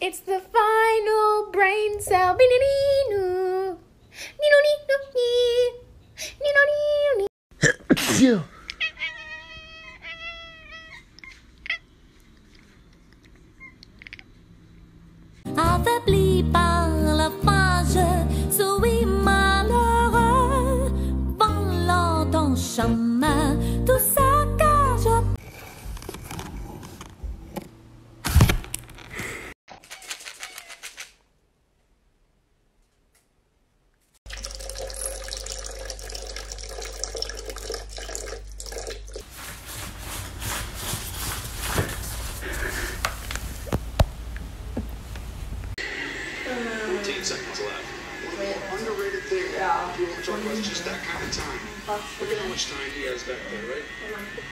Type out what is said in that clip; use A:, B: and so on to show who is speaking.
A: It's the final brain cell.
B: Affaibli par la phrase, souris malheureux, volant en chemin, tout saccage.
C: Seconds left. One of the more underrated things people talk about is just that kind of time. Look at how much time he has back there, right?